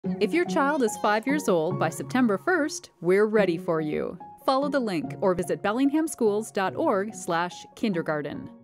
If your child is 5 years old by September 1st, we're ready for you. Follow the link or visit bellinghamschools.org/kindergarten.